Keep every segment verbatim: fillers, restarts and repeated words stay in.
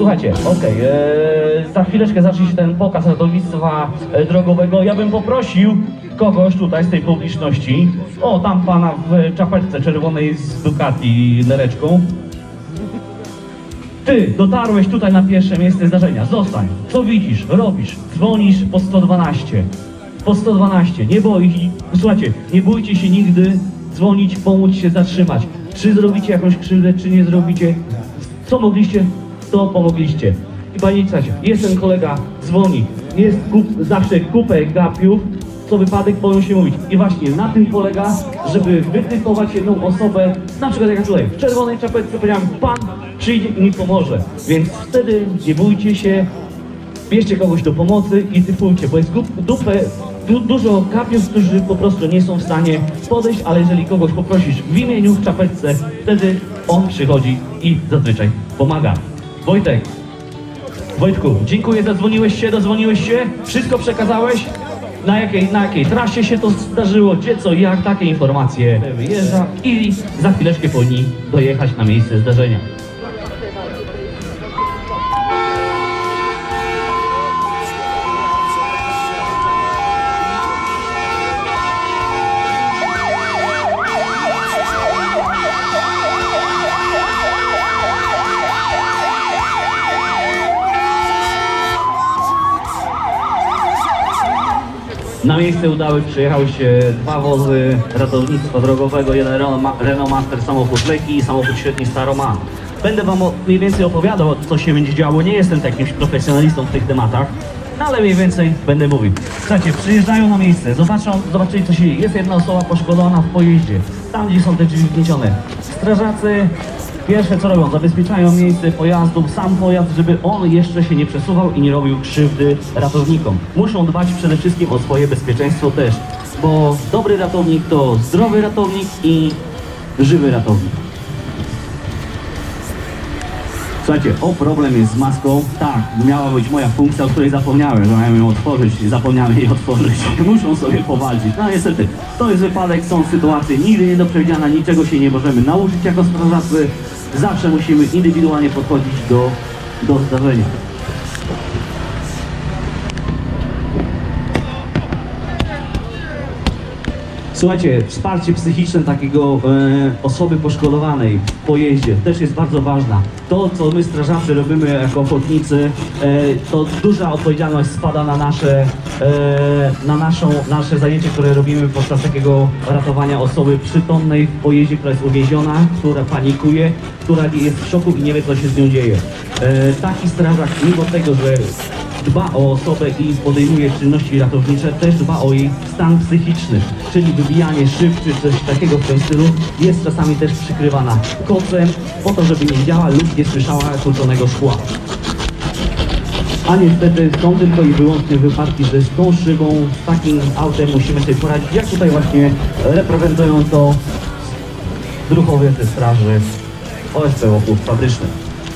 Słuchajcie, okej, okay, za chwileczkę zacznie się ten pokaz ratownictwa drogowego. Ja bym poprosił kogoś tutaj z tej publiczności, o tam pana w czapeczce czerwonej z Ducati nereczką. Ty dotarłeś tutaj na pierwsze miejsce zdarzenia, zostań, co widzisz, robisz, dzwonisz po sto dwanaście, po sto dwanaście, nie boi, słuchajcie, nie bójcie się nigdy dzwonić, pomóc się zatrzymać. Czy zrobicie jakąś krzywdę, czy nie zrobicie, co mogliście, to pomogliście. I pamiętajcie, jest ten kolega, dzwoni, jest kup, zawsze kupę gapiów, co wypadek boją się mówić. I właśnie na tym polega, żeby wytypować jedną osobę, na przykład jak ja tutaj, w czerwonej czapeczce powiedziałem, pan przyjdzie i mi pomoże. Więc wtedy nie bójcie się, bierzcie kogoś do pomocy i typujcie, bo jest dupę, du, dużo gapiów, którzy po prostu nie są w stanie podejść, ale jeżeli kogoś poprosisz w imieniu, w czapeczce, wtedy on przychodzi i zazwyczaj pomaga. Wojtek, Wojtku, dziękuję, zadzwoniłeś się, dozwoniłeś się, wszystko przekazałeś? Na jakiej, na jakiej trasie się to zdarzyło, gdzie, co, jak, takie informacje wyjeżdża i za chwileczkę powinni dojechać na miejsce zdarzenia. Na miejsce udały, przyjechały się dwa wozy ratownictwa drogowego, jeden Renault Master, samochód lekki i samochód średni Staroman. Będę wam mniej więcej opowiadał, co się będzie działo, nie jestem jakimś profesjonalistą w tych tematach, no ale mniej więcej będę mówił. Słuchajcie, przyjeżdżają na miejsce, zobaczą, zobaczyli co się dzieje. Jest jedna osoba poszkodowana w pojeździe, tam gdzie są te drzwi wgniecione. Strażacy pierwsze co robią, zabezpieczają miejsce pojazdu, sam pojazd, żeby on jeszcze się nie przesuwał i nie robił krzywdy ratownikom. Muszą dbać przede wszystkim o swoje bezpieczeństwo też, bo dobry ratownik to zdrowy ratownik i żywy ratownik. Słuchajcie, o problem jest z maską. Tak, miała być moja funkcja, o której zapomniałem, że mają ją otworzyć, zapomniałem jej otworzyć. Muszą sobie powalczyć. No niestety, to jest wypadek, są sytuacje nigdy nie do przewidziana, niczego się nie możemy nauczyć jako strażacy. Zawsze musimy indywidualnie podchodzić do, do zdarzenia. Słuchajcie, wsparcie psychiczne takiego e, osoby poszkodowanej w pojeździe też jest bardzo ważna. To, co my strażacy robimy jako ochotnicy, e, to duża odpowiedzialność spada na nasze, e, na naszą, nasze zajęcie, które robimy podczas takiego ratowania osoby przytomnej w pojeździe, która jest uwięziona, która panikuje, która jest w szoku i nie wie, co się z nią dzieje. E, taki strażak, mimo tego, że dba o osobę i podejmuje czynności ratownicze, też dba o jej stan psychiczny, czyli wybijanie szyb czy coś takiego w tym stylu jest czasami też przykrywana kocem, po to, żeby nie widziała lub nie słyszała tłuczonego szkła. A niestety są tylko i wyłącznie wypadki, że z tą szybą, z takim autem musimy sobie poradzić, jak tutaj właśnie reprezentują to druhowie ze straży O S P Łopów Fabryczny.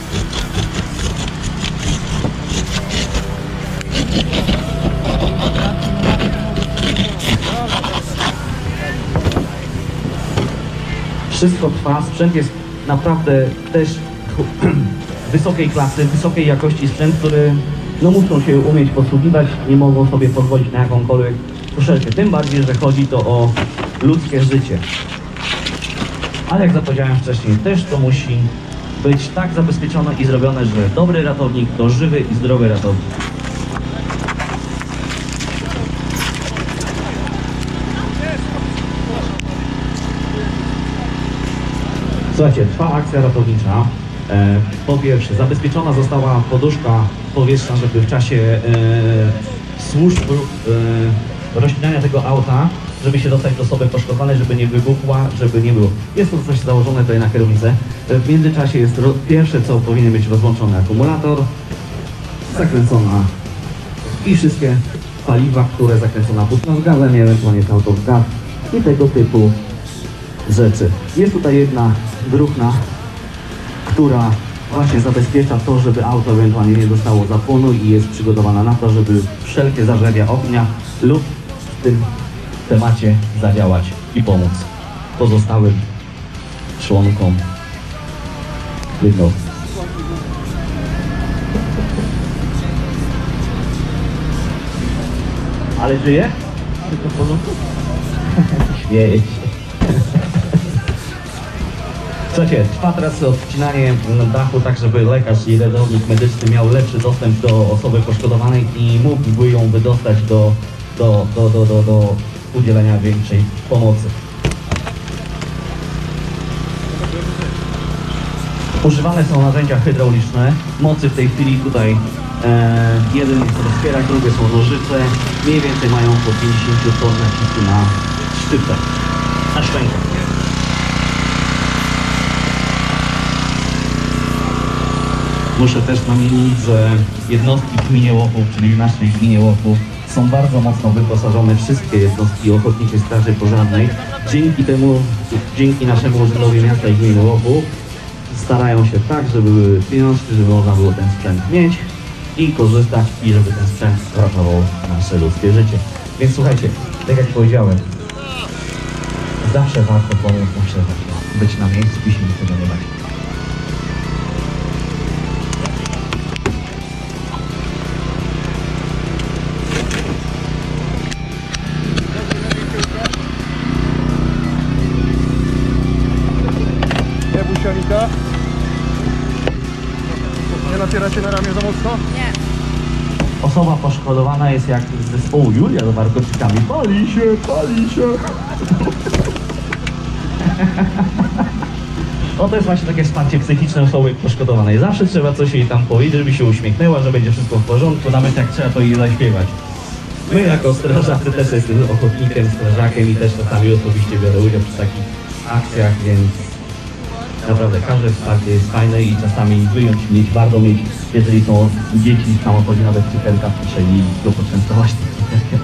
Wszystko trwa, sprzęt jest naprawdę też wysokiej klasy, wysokiej jakości sprzęt, który no muszą się umieć posługiwać, nie mogą sobie pozwolić na jakąkolwiek uszczelkę. Tym bardziej, że chodzi to o ludzkie życie. Ale jak zapowiedziałem wcześniej, też to musi być tak zabezpieczone i zrobione, że dobry ratownik to żywy i zdrowy ratownik. Słuchajcie, trwa akcja ratownicza. E, po pierwsze, zabezpieczona została poduszka powietrzna, żeby w czasie e, służb e, rozświetlania tego auta, żeby się dostać do osoby poszkodowanej, żeby nie wybuchła, żeby nie było. Jest to coś założone tutaj na kierownicę. E, w międzyczasie jest ro, pierwsze, co powinien być rozłączony akumulator, zakręcona i wszystkie paliwa, które zakręcona butla z gazem, ewentualnie auto w gaz i tego typu rzeczy. Jest tutaj jedna druhna, która właśnie zabezpiecza to, żeby auto ewentualnie nie dostało zapłonu i jest przygotowana na to, żeby wszelkie zażeria ognia lub w tym temacie zadziałać i pomóc pozostałym członkom jednostki. Ale żyje? Tylko w porządku? Śmieję się. Słuchajcie, trwa teraz odcinanie dachu, tak żeby lekarz i ratownik medyczny miał lepszy dostęp do osoby poszkodowanej i mógłby ją wydostać do, do, do, do, do, do udzielenia większej pomocy. Używane są narzędzia hydrauliczne. Mocy w tej chwili tutaj e, jeden jest rozpierak, drugie są nożyce. Mniej więcej mają po pięćdziesiąt ton nacisku na sztypę, na szczękę. Muszę też namienić, że jednostki w gminie Łochów, czyli w naszej gminie Łochów, są bardzo mocno wyposażone, wszystkie jednostki Ochotniczej Straży Pożarnej. Dzięki temu, dzięki naszemu urzędowi miasta i gminy Łochów starają się tak, żeby były pieniążki, żeby można było ten sprzęt mieć i korzystać i żeby ten sprzęt ratował nasze ludzkie życie. Więc słuchajcie, tak jak powiedziałem, zawsze warto pomóc na przerwę, być na miejscu i się niczego nie bać. Nie napieracie na ramię za mocno? Nie. Osoba poszkodowana jest jak z zespołu Julia z warkoczykami. Pali się, pali się. No to jest właśnie takie wsparcie psychiczne osoby poszkodowanej. Zawsze trzeba coś jej tam powiedzieć, żeby się uśmiechnęła, że będzie wszystko w porządku, nawet jak trzeba to jej zaśpiewać. My jako strażacy też jestem ochotnikiem, strażakiem i też czasami osobiście biorę udział przy takich akcjach, więc naprawdę każde wsparcie jest fajne i czasami wyjąć mieć, warto mieć, jeżeli są dzieci w samochodzie, nawet cukierka, proszę i go poczęstować tym cukierkiem.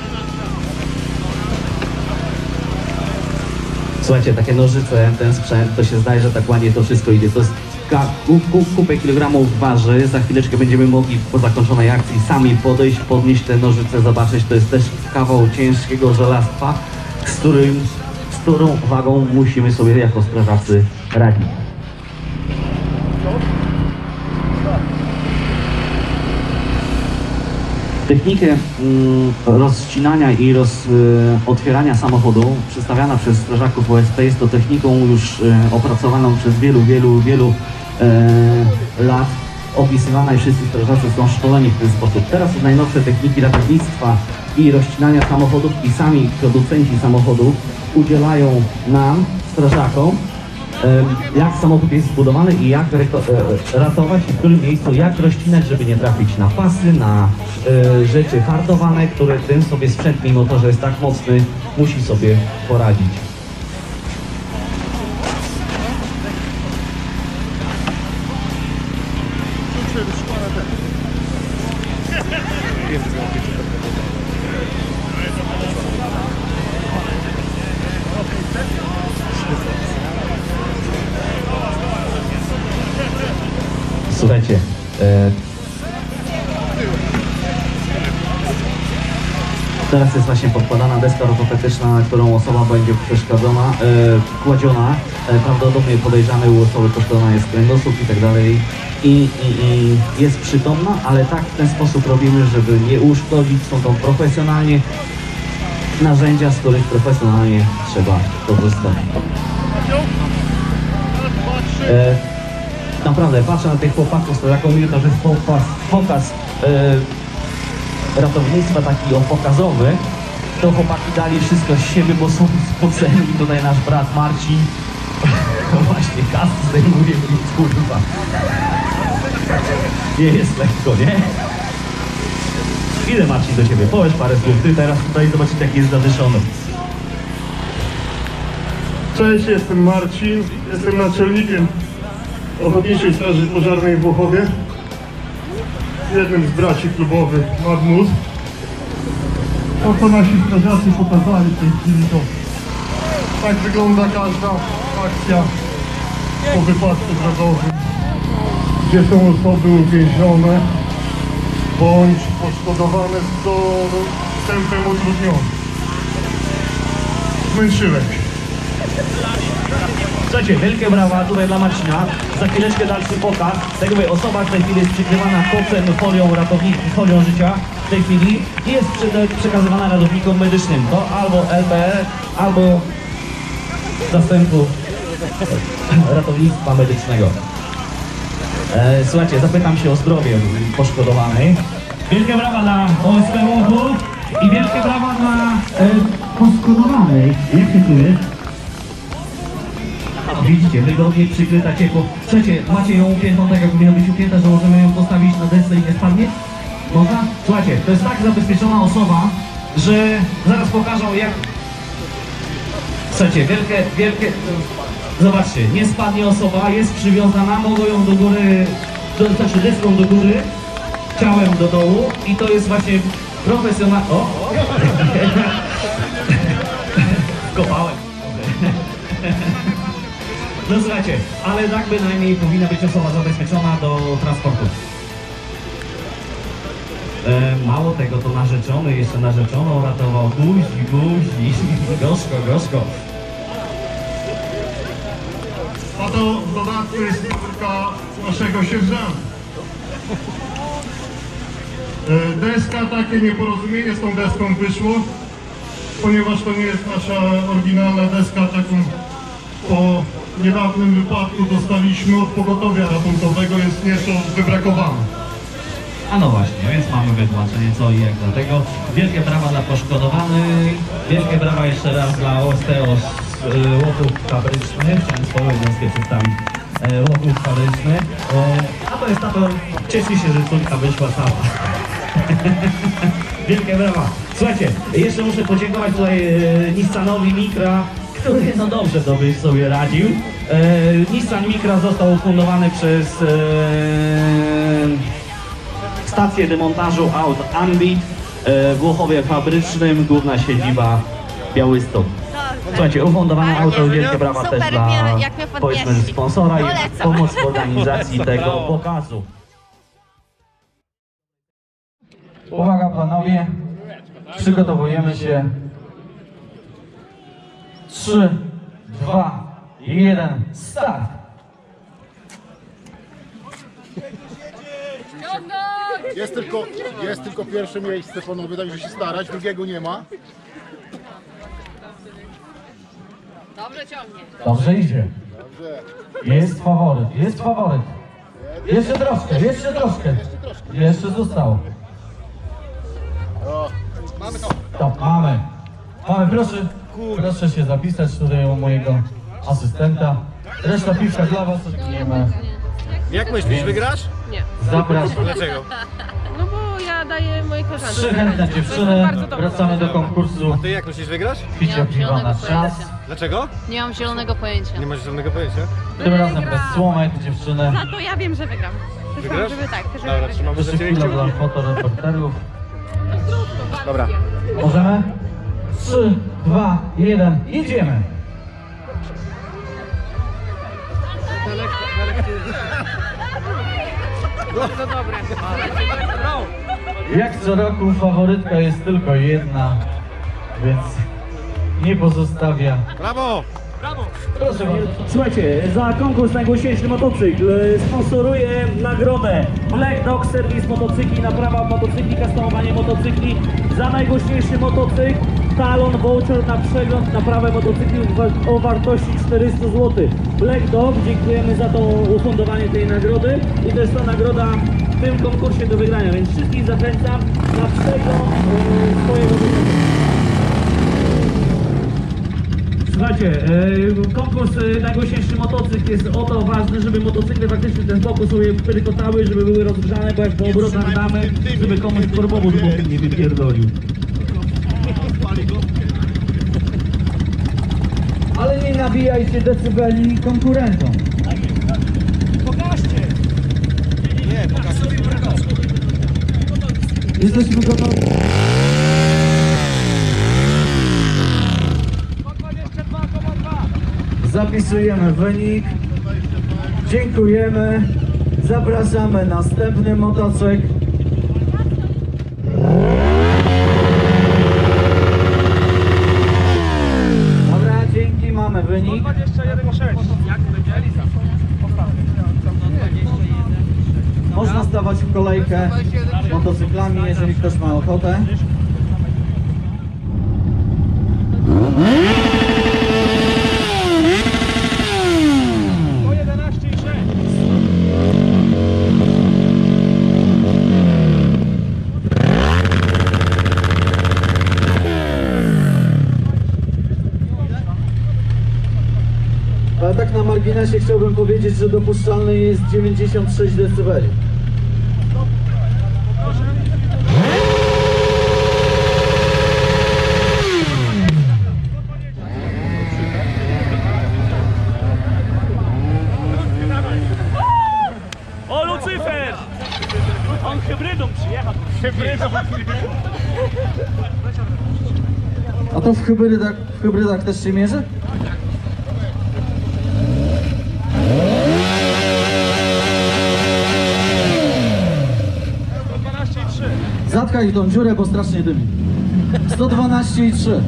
Słuchajcie, takie nożyce, ten sprzęt, to się zdaje, że tak ładnie to wszystko idzie. To jest kupę kilogramów waży. Za chwileczkę będziemy mogli po zakończonej akcji sami podejść, podnieść te nożyce, zobaczyć. To jest też kawał ciężkiego żelastwa, z którym, z którą wagą musimy sobie jako strażacy radzić. Technikę mm, rozcinania i roz, y, otwierania samochodu przedstawiana przez strażaków O S P jest to techniką już y, opracowaną przez wielu, wielu, wielu y, lat. Opisywana i wszyscy strażacy są szkoleni w ten sposób. Teraz są najnowsze techniki ratownictwa i rozcinania samochodów i sami producenci samochodów udzielają nam, strażakom, jak samochód jest zbudowany i jak ratować i w którym miejscu, jak rozcinać, żeby nie trafić na pasy, na y, rzeczy hartowane, które ten sobie sprzęt, mimo to, że jest tak mocny, musi sobie poradzić. Słuchajcie, e, teraz jest właśnie podkładana deska ortopedyczna, na którą osoba będzie przeszkadzona, e, kładziona. E, prawdopodobnie podejrzany u osoby poszkodowanej jest kręgosłup i tak dalej. I, i, I jest przytomna, ale tak w ten sposób robimy, żeby nie uszkodzić. Są to profesjonalnie narzędzia, z których profesjonalnie trzeba korzystać. E, Naprawdę, patrzę na tych chłopaków, to taką minutę, że jest pokaz, pokaz e, ratownictwa taki o pokazowy, to chłopaki dali wszystko z siebie, bo są spoceni. Tutaj nasz brat Marcin właśnie kasy zdejmuje, więc kurwa. Nie jest lekko, nie? Ile Marcin do ciebie? Powiedz parę słów, ty teraz tutaj zobaczycie, jaki jest zadyszony. Cześć, jestem Marcin, jestem naczelnikiem Ochotniczej Straży Pożarnej w Łochowie, jednym z braci klubowych Magnus. To, co nasi strażacy pokazali w tej chwili, to tak wygląda każda akcja po wypadku drogowym, gdzie są osoby uwięzione bądź poszkodowane z dostępem utrudnionym. Zmęczyłem się. Słuchajcie, wielkie brawa tutaj dla Marcina. Za chwileczkę dalszy pokaz. Tak jakby osoba w tej chwili jest przykrywana kocem, folią ratowników, folią życia w tej chwili i jest prze- przekazywana ratownikom medycznym. To albo L P R, albo zastępu ratownictwa medycznego. E, słuchajcie, zapytam się o zdrowie poszkodowanej. Wielkie brawa dla O S P Łotów i wielkie brawa dla e, poszkodowanej. Jak się czujesz? Widzicie, wygodnie przykryta ciepło. Słuchajcie, macie ją upiętą tak jak powinna być upięta, że możemy ją postawić na desce i nie spadnie? Można? Słuchajcie, to jest tak zabezpieczona osoba, że zaraz pokażą jak... Słuchajcie, wielkie, wielkie... Zobaczcie, nie spadnie osoba, jest przywiązana, mogą ją do góry, do, znaczy deską do góry, ciałem do dołu i to jest właśnie profesjonalne... O! Kopałem. No słuchajcie, ale tak bynajmniej powinna być osoba zabezpieczona do transportu. E, mało tego, to narzeczony, jeszcze narzeczoną ratował. Buzi, buzi, gorzko, gorzko. A to w dodatku jest córka naszego sierżanta. E, Deska, takie nieporozumienie z tą deską wyszło, ponieważ to nie jest nasza oryginalna deska, taką po niedawnym wypadku dostaliśmy od pogotowia ratunkowego, jest nieco wybrakowana. A no właśnie, więc mamy wytłumaczenie co i jak dlatego. Wielkie brawa dla poszkodowanych, wielkie brawa jeszcze raz dla O S T O z Łotów Fabrycznych. Chciałem swoją jednostkę przedstawić, e, Łotów Fabryczny. E, a to jest tato, cieszy się, że córka wyszła cała. Wielkie brawa. Słuchajcie, jeszcze muszę podziękować tutaj e, Nissanowi Micra, który no dobrze to by sobie radził. E, Nissan Micra został ufundowany przez e, stację demontażu aut Ambit e, w Łochowie Fabrycznym, główna siedziba Białystok. Słuchajcie, ufundowane auto, wielkie brawa Super, też dla, mnie- jak mnie powiedzmy, podnieśli. sponsora i Polecam. pomoc w organizacji tego pokazu. Uwaga panowie, przygotowujemy się. trzy, dwa, jeden, start! Jest tylko, jest tylko pierwsze miejsce, panowie, także się starać, drugiego nie ma. Dobrze ciągnie. Dobrze idzie. Dobrze. Jest faworyt, jest faworyt. Jeszcze troszkę, jeszcze troszkę. Jeszcze zostało. O, mamy to. Stop, mamy. Mamy, proszę, proszę się zapisać tutaj u mojego asystenta. Reszta piwka dla was, nie ma. Jak myślisz, wygrasz? Nie. Zapraszam. Dlaczego? No bo ja daję mojej koleżance. Trzy chętne dziewczyny, wracamy do konkursu Ty jak myślisz, wygrasz? picia piwa na czas. Dlaczego? Nie mam zielonego pojęcia. Nie masz żadnego pojęcia. Tym razem bez słomek, dziewczyny. Za to ja wiem, że wygram. Wygrasz? Żeby tak, żeby Dobra, trzymamy za Jeszcze ciebie chwila kciuki. dla fotoreporterów. Dobra. Możemy? trzy, dwa, jeden, jedziemy! Bardzo dobre. Jak co roku faworytka jest tylko jedna, więc nie pozostawia. Brawo! Proszę bardzo. Słuchajcie, za konkurs najgłośniejszy motocykl e, sponsoruje nagrodę Black Dog Service Motocykli, naprawa motocykli, customowanie motocykli. Za najgłośniejszy motocykl talon voucher na przegląd, naprawę motocykli wa- o wartości czterysta złotych. Black Dog, dziękujemy za to ufundowanie tej nagrody i to jest ta nagroda w tym konkursie do wygrania, więc wszystkich zachęcam na przegląd e, swojego motocykla. Słuchajcie, e, konkurs e, najgłośniejszy motocykl jest o to ważny, żeby motocykle faktycznie w ten sposób sobie pyrykotały, żeby były rozgrzane, bo jak po obrotach damy, żeby komuś korbowód nie wypierdolił. Ale nie nabijajcie decybeli konkurentom. Pokażcie! Nie, pokaż sobie Jesteśmy gotowi. Zapisujemy wynik. Dziękujemy. Zapraszamy następny motocykl. Dobra, dzięki, mamy wynik. dwadzieścia jeden sześć. kolejkę motocyklami, jeżeli ktoś ma ochotę. Ale tak na marginesie chciałbym powiedzieć, że dopuszczalny jest dziewięćdziesiąt sześć decybeli. O, Lucyfer! On hybrydą przyjechał. Hybrydą. A to w hybrydach, w hybrydach też się mierzy? Zatkaj tą dziurę, bo strasznie dymi. sto dwanaście i trzy.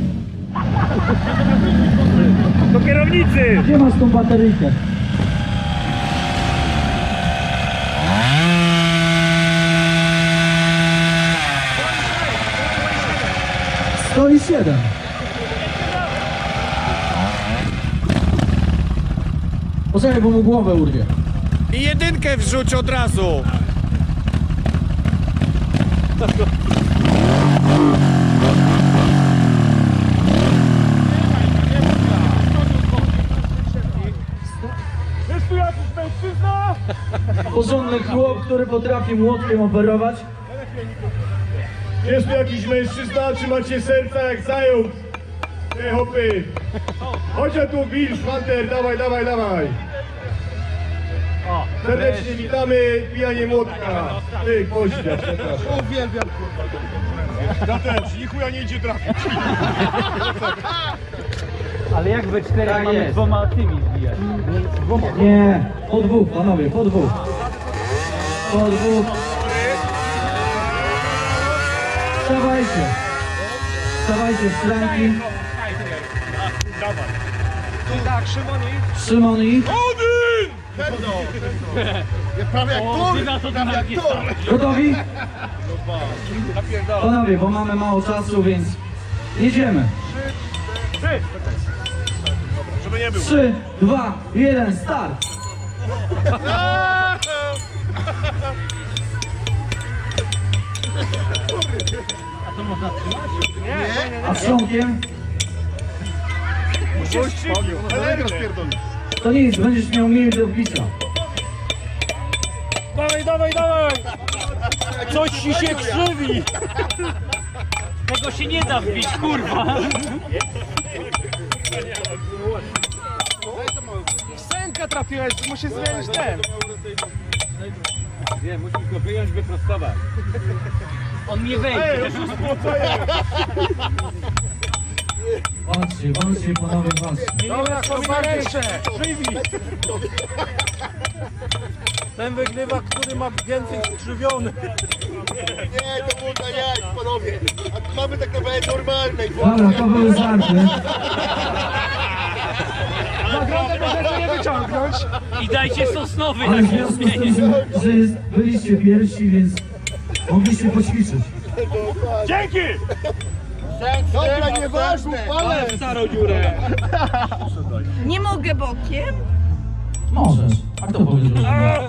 Do kierownicy! Gdzie masz tą bateryjkę? sto i siedem. Poczekaj, bo mu głowę urwie. I jedynkę wrzuć od razu. Jest tu jakiś mężczyzna? Porządny chłop, który potrafi młotkiem operować. Jest tu jakiś mężczyzna, czy macie serca jak zając? Te hopy. Chodź tu, Bill, Hunter, dawaj, dawaj, dawaj. Serdecznie witamy, pijanie młotka. Ty, poździa, przepraszam. Uwielbiam kurwa. Ja też, ni chuja nie idzie trafić. Ale jak we czterech Tak mamy jest. dwoma tymi zbijać? Nie, po dwóch, panowie, po dwóch. Po dwóch. Wstawajcie. Wstawajcie w szranki. Tak, Szymonik. Szymon i... Prawie jak tur, na to prawie jak tur. Gotowi? Panowie, bo mamy mało czasu, więc jedziemy. Żeby nie było. trzy, dwa, jeden, start! A strząkiem? Elektro spierdoli. To nic, będziesz miał minut do wbicia. Dawaj, dawaj, dawaj! Coś ci się krzywi! Tego się nie da wbić, kurwa! Senka trafiłeś, musisz zmienić ten. Nie, musisz go wyjąć, wyprostować. On nie wejdzie. Walczcie, walczcie, panowie, walczcie. Dobra, kombination. Ten wygrywa, który ma więcej skrzywiony. Nie, to było na jaj, panowie. A tu mamy tak naprawdę normalnej. Dobra, to były żarty. Nagrodę możecie nie wyciągnąć. I dajcie sosnowy Ale na w związku z tym, że, że jest, byliście pierwsi, więc mogliście poćwiczyć. Dzięki! Dobra, nieważne. Ale starą dziurę. Nie mogę bokiem? Możesz. A kto powiedział, że nie?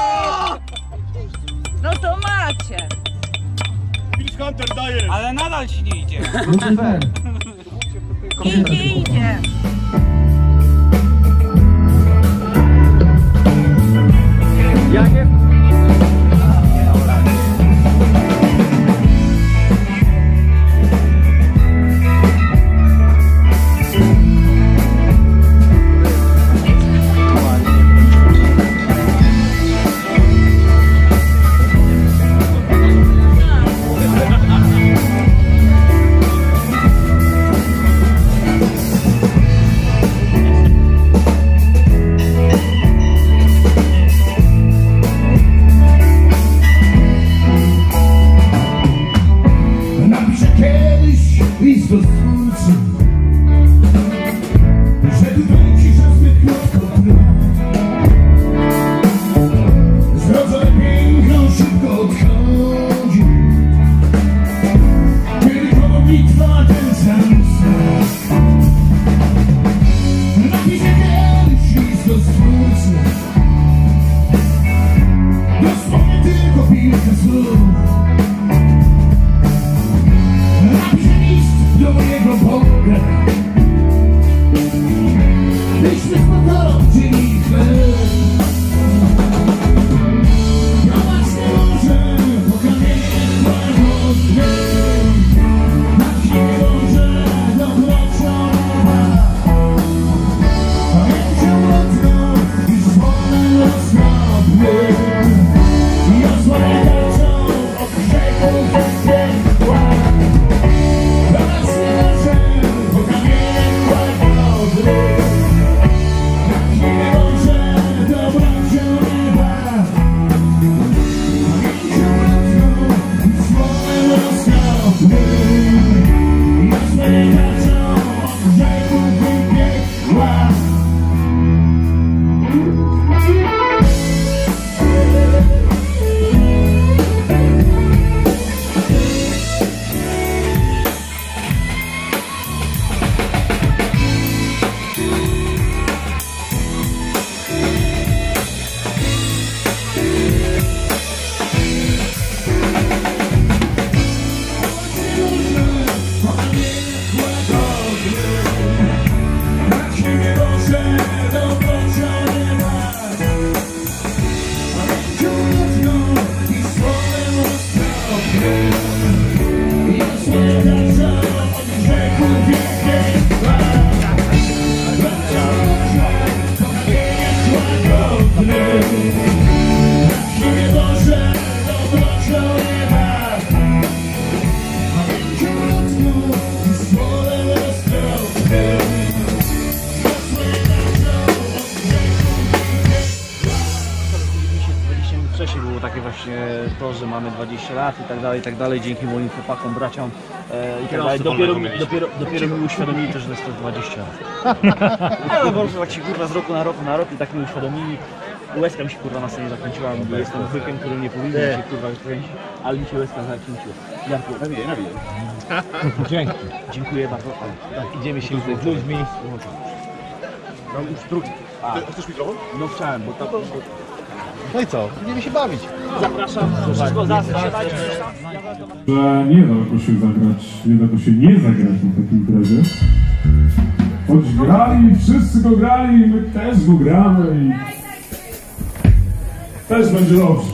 No to macie. Bill Hunter daje. Ale nadal ci nie idzie. Lucyfer. Idzie, idzie. Wcześniej było takie właśnie to, że mamy dwadzieścia lat i tak dalej, i tak dalej, dzięki moim chłopakom, braciom e, i tak dalej. Dopiero, dopiero, dopiero mi uświadomili też, że jest to dwadzieścia lat. Ale po prostu tak się kurwa z roku na rok na rok i tak mi uświadomili. Łezka mi się kurwa na scenie zakręciła, bo jestem bykiem, który nie powinien się kurwa kręcić, ale mi się łezka zakręciła. Jarku, nawijaj, nawijaj. Dzięki. Dziękuję bardzo. Tak, idziemy się tutaj z ludźmi. No już drugi. Ty chcesz mikrofon? No chciałem, bo to... No i co? Będziemy się bawić. Zapraszam, wszystko zastrzelać. Że nie da go się zagrać, nie da go się nie zagrać na takiej imprezie. Choć grali, wszyscy go grali, my też go gramy i też będzie dobrze.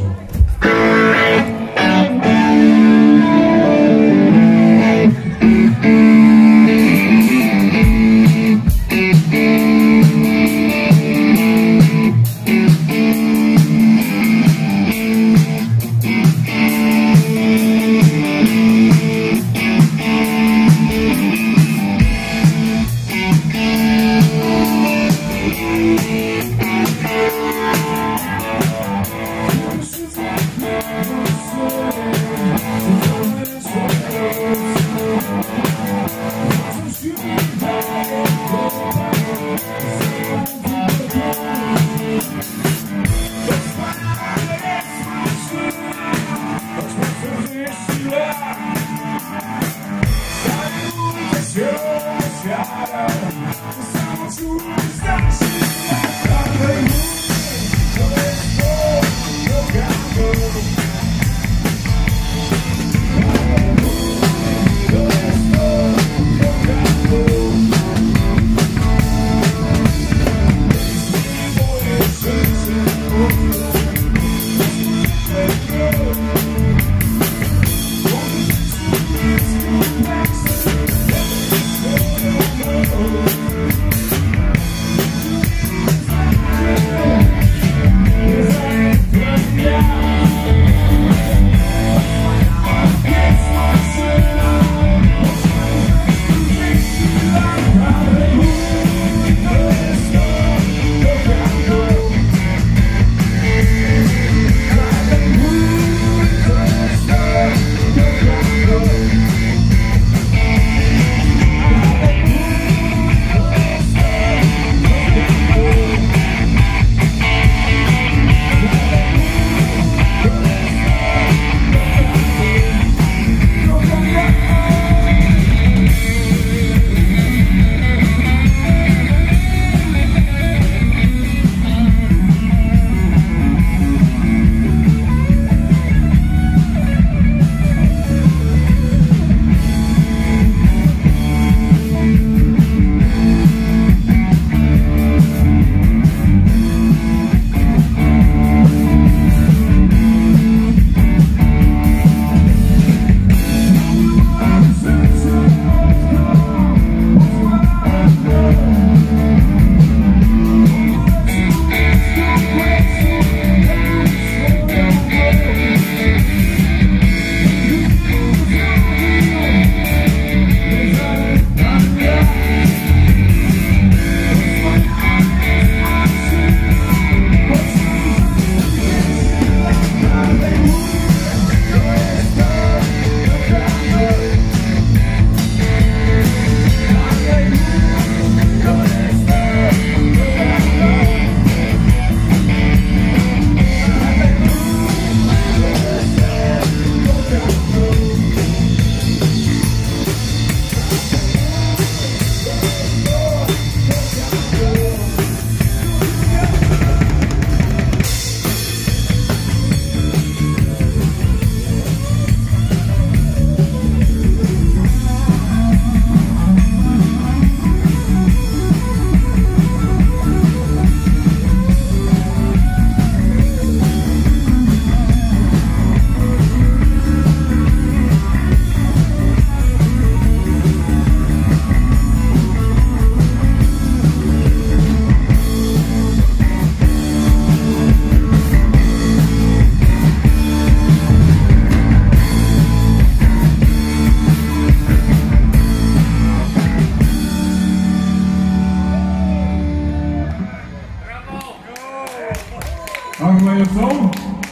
Angle są?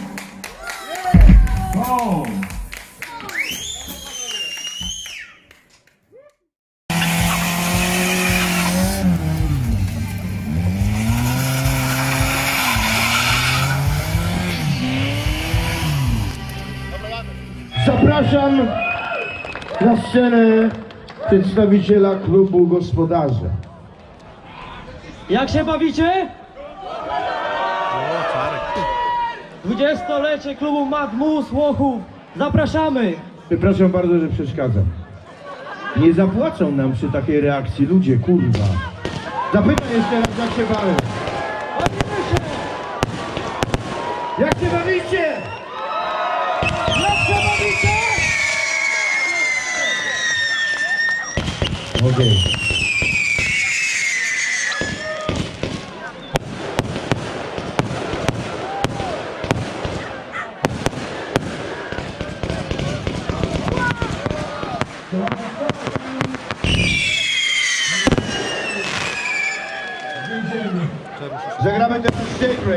Go! Zapraszam na scenę przedstawiciela klubu gospodarza. Jak się bawicie? Dwudziestolecie klubu Mad Mus Łochów. Zapraszamy! Przepraszam bardzo, że przeszkadzam. Nie zapłacą nam przy takiej reakcji ludzie, kurwa. Zapytam jeszcze raz, jak się bawią. Jak się bawicie? Jak się bawicie? Okej. Okay. Zagramy teraz Daybreak.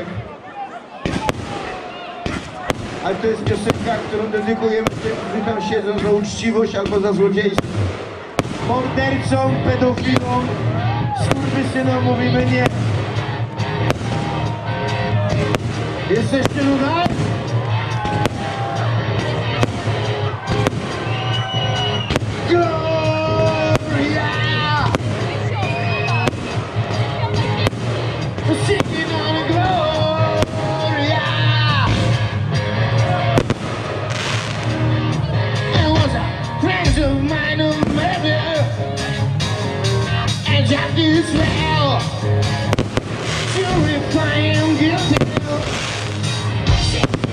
Ale to jest piosenka, którą dedykujemy tym, którzy tam siedzą za uczciwość albo za złodziejstwo. Mordercom, pedofilom, skurwysynom mówimy nie. Jesteście tutaj? Singing on a Gloria. There was a friend of mine who made me, and I do swear, sure if I am guilty.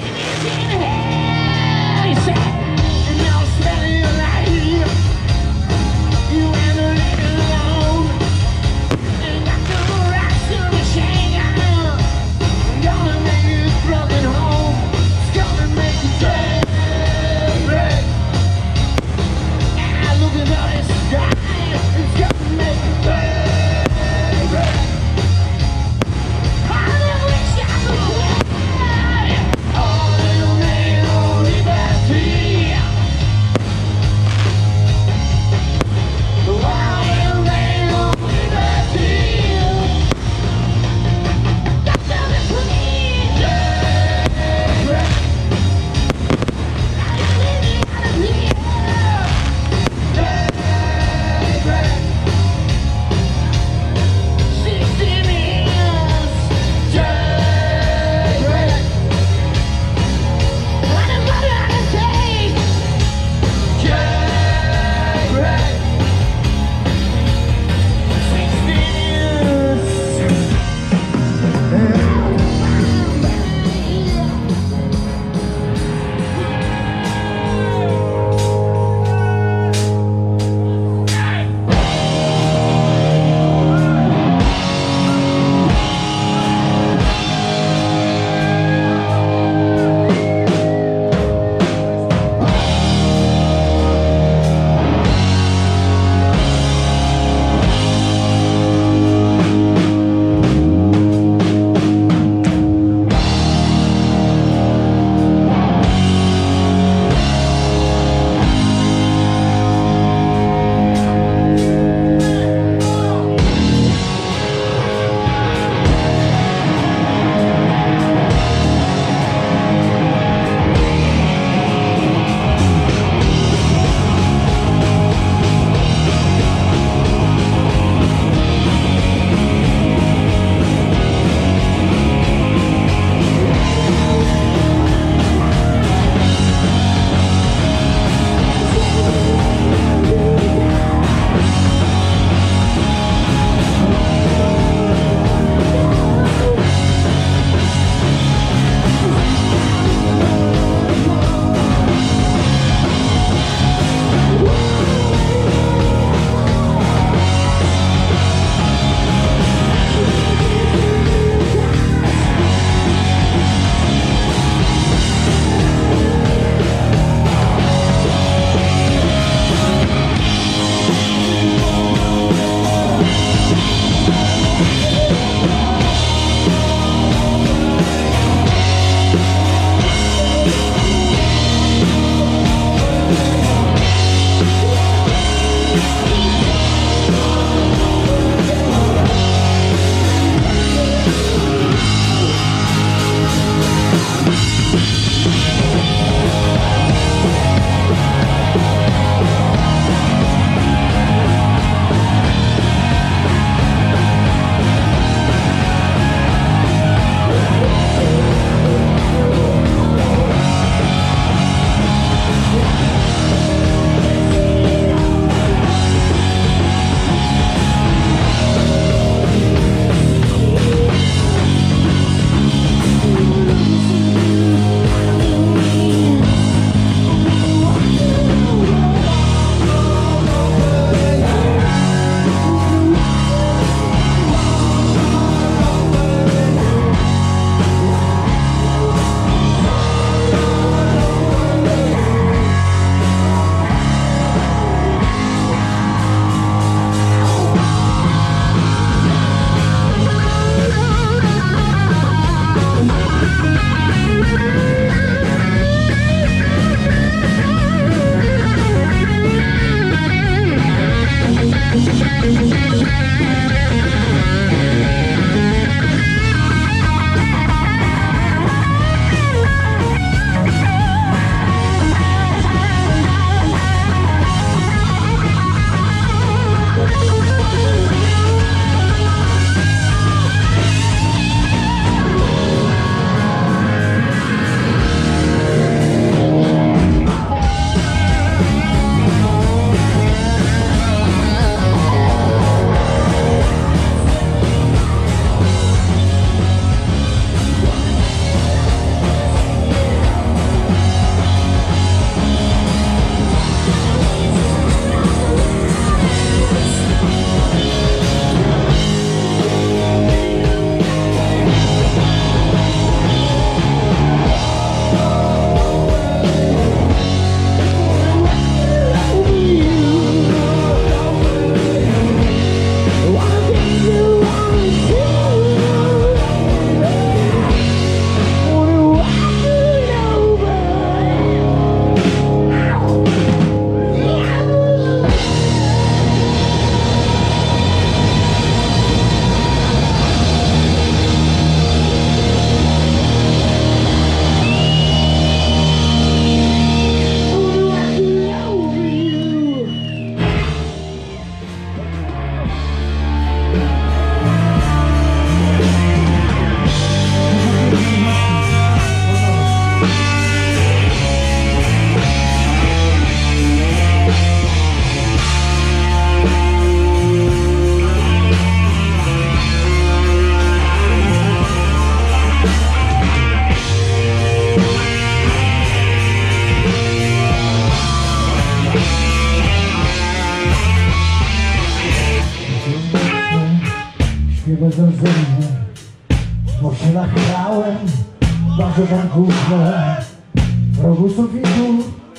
Bo się nachylałem, bardzo tam gówno w rogu sufitu.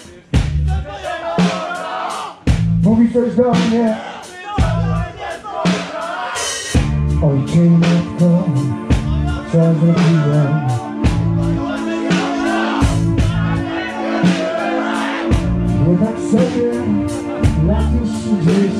Mówi coś do mnie. Ojcze i matko, co ja zrobiłem? Było tak sobie lat już trzydzieści.